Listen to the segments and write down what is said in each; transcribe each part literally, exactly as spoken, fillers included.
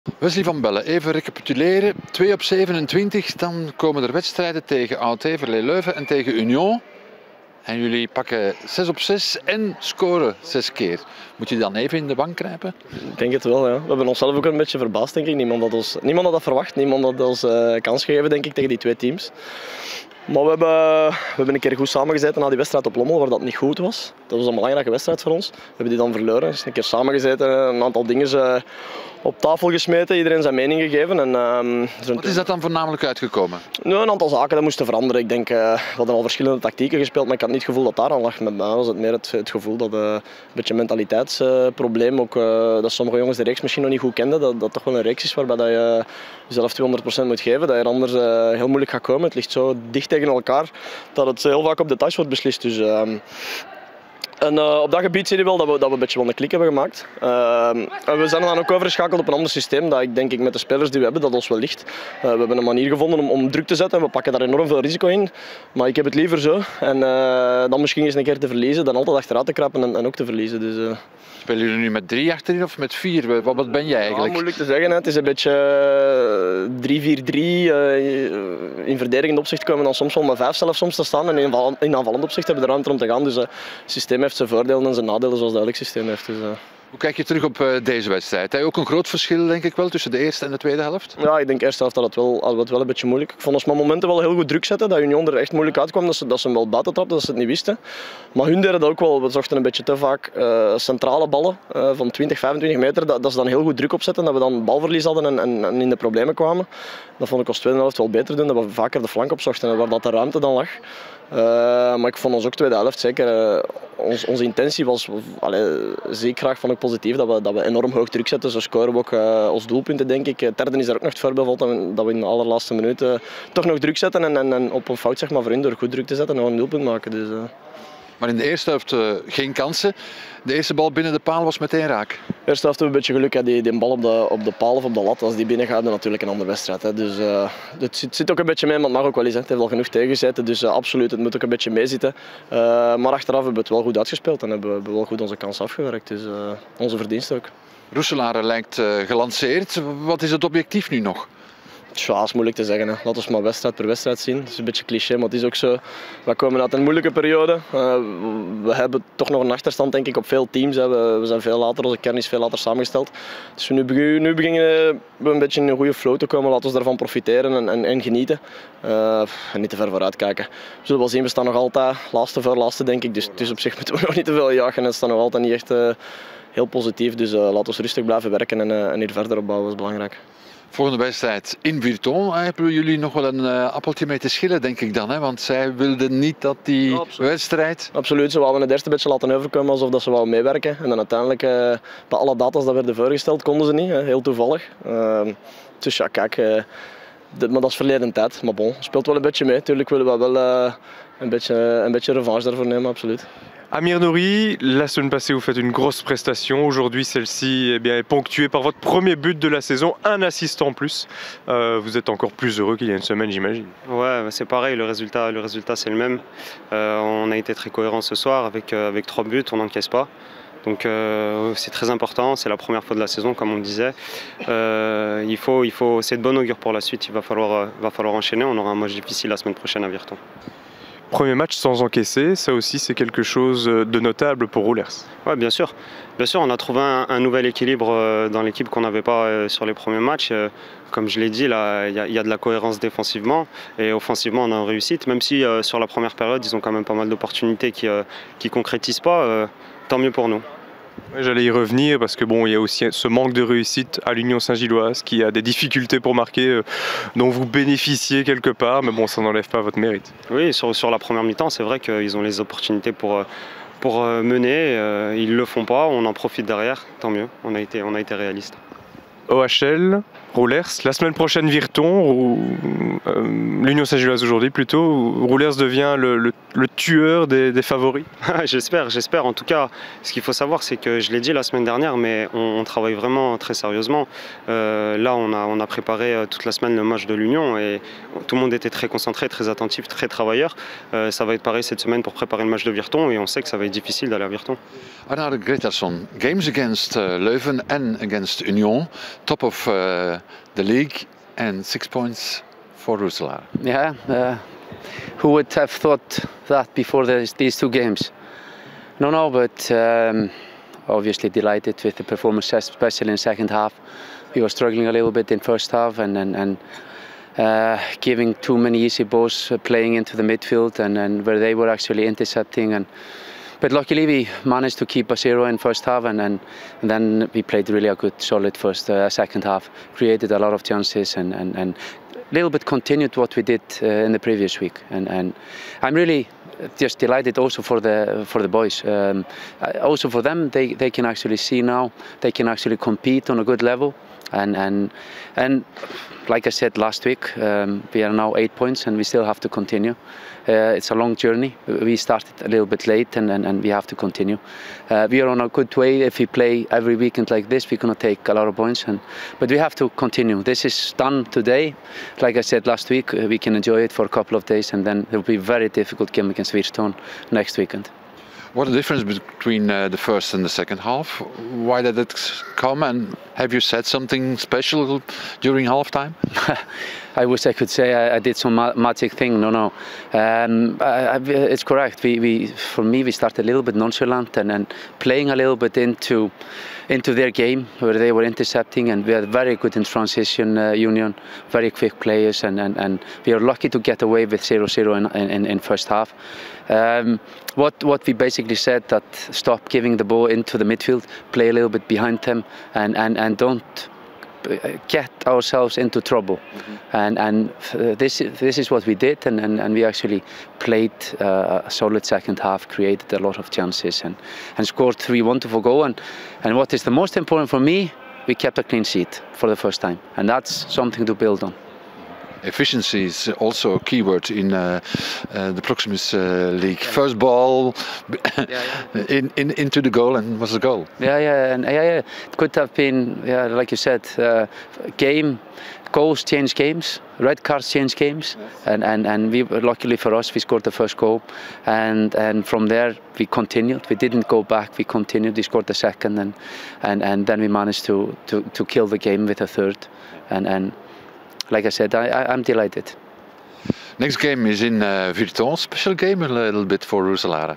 Wesley van Bellen, even recapituleren. twee op zevenentwintig, dan komen er wedstrijden tegen A O T, Verlee Leuven en tegen Union. En jullie pakken zes op zes en scoren zes keer. Moet je dan even in de bank kruipen? Ik denk het wel, ja. We hebben onszelf ook een beetje verbaasd, denk ik. Niemand had, ons, niemand had dat verwacht, niemand had ons uh, kans gegeven, denk ik, tegen die twee teams. Maar we hebben, we hebben een keer goed samengezeten na die wedstrijd op Lommel, waar dat niet goed was. Dat was een belangrijke wedstrijd voor ons. We hebben die dan verloren. Dus een keer samengezeten, een aantal dingen uh, op tafel gesmeten, iedereen zijn mening gegeven. En, uh, Wat is dat dan voornamelijk uitgekomen? Nou, een aantal zaken dat moesten veranderen. Ik denk, uh, we hadden al verschillende tactieken gespeeld, maar ik had niet het gevoel dat daar aan lag. Met mij was het meer het, het gevoel dat uh, een beetje een mentaliteitsprobleem, uh, ook uh, dat sommige jongens de reeks misschien nog niet goed kenden, dat dat toch wel een reeks is waarbij dat je jezelf tweehonderd procent moet geven, dat je er anders uh, heel moeilijk gaat komen. Het ligt zo dicht tegen elkaar dat het heel vaak op details wordt beslist. Dus, uh, En uh, op dat gebied zie je wel dat we, dat we een beetje wel een klik hebben gemaakt. Uh, en we zijn dan ook overgeschakeld op een ander systeem dat ik denk ik met de spelers die we hebben, dat ons wel ligt. Uh, we hebben een manier gevonden om, om druk te zetten en we pakken daar enorm veel risico in. Maar ik heb het liever zo. En uh, dan misschien eens een keer te verliezen dan altijd achteruit te krappen en, en ook te verliezen. Dus, uh... Spelen jullie nu met drie achterin of met vier? Wat, wat ben jij eigenlijk? Ja, moeilijk te zeggen. Hè. Het is een beetje drie vier drie. Uh, in verdedigend opzicht komen we dan soms wel met vijf zelf soms te staan. En in, in aanvallend opzicht hebben we de ruimte om te gaan. Dus uh, het systeem heeft zijn voordelen en zijn nadelen zoals dat elk systeem heeft. Dus, uh... Hoe kijk je terug op uh, deze wedstrijd? Hij ook een groot verschil denk ik wel tussen de eerste en de tweede helft? Ja, ik denk de eerste helft dat het wel, had het wel een beetje moeilijk. Ik vond ons met momenten wel heel goed druk zetten. Dat Union er echt moeilijk uitkwam. Dat ze, dat ze hem wel buiten trapten, dat ze het niet wisten. Maar hun deden dat ook wel. We zochten een beetje te vaak uh, centrale ballen uh, van twintig, vijfentwintig meter. Dat, dat ze dan heel goed druk opzetten. Dat we dan balverlies hadden en, en, en in de problemen kwamen. Dat vond ik als tweede helft wel beter doen. Dat we vaker de flank opzochten waar dat de ruimte dan lag. Uh, maar ik vond ons ook tweede helft zeker. Uh, ons, onze intentie was allee, zeker graag vond ik positief. Dat we, dat we enorm hoog druk zetten. Zo scoren we ook uh, ons doelpunten denk ik. Terden is daar ook nog het voorbeeld van dat we in de allerlaatste minuten uh, toch nog druk zetten. En, en, en op een fout zeg maar, voor hun door goed druk te zetten nog een doelpunt maken. Dus, uh. Maar in de eerste helft uh, geen kansen. De eerste bal binnen de paal was meteen raak. De eerste helft hebben we een beetje geluk. Hè. Die, die bal op de, op de paal of op de lat, als die binnen gaat, dan natuurlijk een andere wedstrijd. Hè. Dus uh, het zit, zit ook een beetje mee, maar het mag ook wel eens. Hè. Het heeft al genoeg tegengezeten, dus uh, absoluut, het moet ook een beetje meezitten. Uh, maar achteraf hebben we het wel goed uitgespeeld en hebben we wel goed onze kans afgewerkt. Dus uh, onze verdienste ook. Roeselare lijkt uh, gelanceerd. Wat is het objectief nu nog? Ja, dat is moeilijk te zeggen. Hè. Laten we maar wedstrijd per wedstrijd zien. Het is een beetje cliché, maar het is ook zo. We komen uit een moeilijke periode. Uh, we hebben toch nog een achterstand denk ik, op veel teams. Hè. We, we zijn veel later, onze kern is veel later samengesteld. Dus nu, nu beginnen we een beetje in een goede flow te komen. Laten we daarvan profiteren en, en, en genieten. Uh, en niet te ver vooruit kijken. We zullen wel zien, we staan nog altijd laatste voor laatste denk ik. Dus, dus op zich moeten we nog niet te veel jagen. En het staat nog altijd niet echt uh, heel positief. Dus uh, laten we rustig blijven werken en, uh, en hier verder opbouwen. Dat is belangrijk. Volgende wedstrijd in Virton hebben jullie nog wel een uh, appeltje mee te schillen, denk ik dan. Hè? Want zij wilden niet dat die ja, absoluut. wedstrijd... Absoluut, ze wilden het eerste beetje laten overkomen alsof dat ze wouden meewerken. En dan uiteindelijk, uh, bij alle data's dat werden voorgesteld, konden ze niet. Hè? Heel toevallig. Uh, dus ja, kijk, uh, de, maar dat is verleden tijd. Maar bon, speelt wel een beetje mee. Tuurlijk willen we wel uh, een, beetje, uh, een beetje revanche daarvoor nemen, absoluut. Amir Nouri, la semaine passée vous faites une grosse prestation, aujourd'hui celle-ci eh bien, est ponctuée par votre premier but de la saison, un assist en plus. Euh, vous êtes encore plus heureux qu'il y a une semaine j'imagine. Ouais, c'est pareil, le résultat, le résultat c'est le même. Euh, on a été très cohérent ce soir avec, euh, avec trois buts, on n'encaisse pas. Donc euh, c'est très important, c'est la première fois de la saison comme on le disait. Euh, il faut, il faut, c'est de bon augure pour la suite, il va falloir, euh, va falloir enchaîner, on aura un match difficile la semaine prochaine à Virton. Premier match sans encaisser, ça aussi c'est quelque chose de notable pour Roulers. Oui, bien sûr. Bien sûr, on a trouvé un, un nouvel équilibre dans l'équipe qu'on n'avait pas sur les premiers matchs. Comme je l'ai dit, là, il y, y a de la cohérence défensivement et offensivement on a une réussite. Même si euh, sur la première période, ils ont quand même pas mal d'opportunités qui ne euh, concrétisent pas, euh, tant mieux pour nous. Ouais, j'allais y revenir parce que bon, il y a aussi ce manque de réussite à l'Union Saint-Gilloise qui a des difficultés pour marquer euh, dont vous bénéficiez quelque part, mais bon, ça n'enlève pas votre mérite. Oui, sur, sur la première mi-temps, c'est vrai qu'ils ont les opportunités pour, pour mener, euh, ils ne le font pas, on en profite derrière, tant mieux, on a été, on a été réaliste. O H L, Roulers, la semaine prochaine Virton, ou, euh, l'Union Saint-Gilloise aujourd'hui plutôt, Roulers devient le, le, le tueur des, des favoris. J'espère, j'espère. En tout cas, ce qu'il faut savoir, c'est que je l'ai dit la semaine dernière, mais on, on travaille vraiment très sérieusement. Euh, là, on a, on a préparé toute la semaine le match de l'Union et tout le monde était très concentré, très attentif, très travailleur. Euh, ça va être pareil cette semaine pour préparer le match de Virton et on sait que ça va être difficile d'aller à Virton. Arnaud Gretarsson, games against uh, Leuven and against Union. top of uh, the league and six points for Roeselare. Yeah, uh, who would have thought that before this, these two games? No, no, but um, obviously delighted with the performance, especially in the second half. We were struggling a little bit in first half and and, and uh, giving too many easy balls, uh, playing into the midfield, and, and where they were actually intercepting. And but luckily we managed to keep a zero in first half, and, and, and then we played really a good, solid first, uh, second half. Created a lot of chances and and, and a little bit continued what we did uh, in the previous week. And and I'm really just delighted also for the for the boys. Um, also for them, they they can actually see now they can actually compete on a good level. And and and like I said last week, um, we are now eight points, and we still have to continue. Uh, it's a long journey. We started a little bit late, and, and, and we have to continue. Uh, we are on a good way. If we play every weekend like this, we're going to take a lot of points. And but we have to continue. This is done today. Like I said last week, uh, we can enjoy it for a couple of days, and then it will be a very difficult game against Virton next weekend. What a difference between uh, the first and the second half. Why did it come, and have you said something special during halftime? I wish I could say I, I did some ma magic thing. No, no. Um, I, I, it's correct. We, we, for me, we started a little bit nonchalant and, and playing a little bit into into their game, where they were intercepting, and we are very good in transition, uh, Union, very quick players, and, and, and we are lucky to get away with zero zero in, in, in first half. Um, what what we basically said, that stop giving the ball into the midfield, play a little bit behind them, and, and, and don't get ourselves into trouble. Mm-hmm. and and uh, this this is what we did, and, and, and we actually played uh, a solid second half, created a lot of chances, and, and scored three wonderful goals. And, and what is the most important for me, we kept a clean sheet for the first time, and that's something to build on. Efficiency is also a keyword in uh, uh, the Proximus uh, League. Yeah. First ball yeah, yeah. In, in, into the goal, and was the goal. Yeah, yeah, and yeah, yeah. It could have been, yeah, like you said, uh, game goals change games, red cards change games, yes. and and and we luckily for us, we scored the first goal, and and from there we continued. We didn't go back. We continued. We scored the second, and and and then we managed to to to kill the game with a third, and and. Like I said, I, I, I'm delighted. Next game is in uh, Virton. Special game a little bit for Roeselare.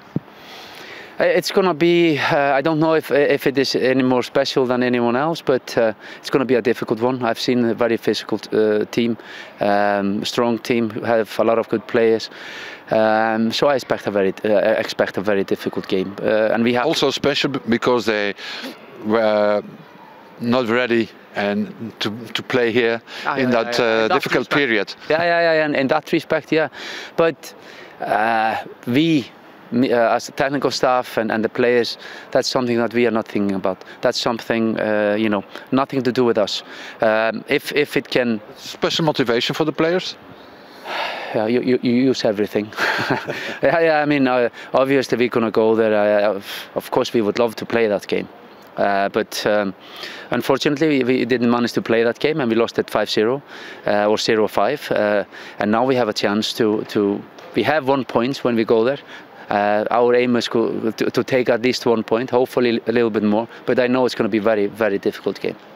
It's going to be, uh, I don't know if, if it is any more special than anyone else, but uh, it's going to be a difficult one. I've seen a very physical uh, team, um, strong team, have a lot of good players. Um, so I expect a very, uh, expect a very difficult game. Uh, and we have also special because they were not ready and to to play here ah, in yeah, that yeah, yeah. Uh, difficult that period. Yeah, yeah, yeah. And in that respect, yeah. But uh, we, uh, as the technical staff and, and the players, that's something that we are not thinking about. That's something, uh, you know, nothing to do with us. Um, if if it can. Special motivation for the players. Yeah, you, you, you use everything. yeah, yeah. I mean, uh, obviously we're gonna go there. Uh, of course, we would love to play that game. Uh, but um, unfortunately, we, we didn't manage to play that game, and we lost it five zero uh, or zero five. Uh, and now we have a chance to, to we have one point when we go there. Uh, our aim is to, to take at least one point, hopefully a little bit more. But I know it's going to be a very, very difficult game.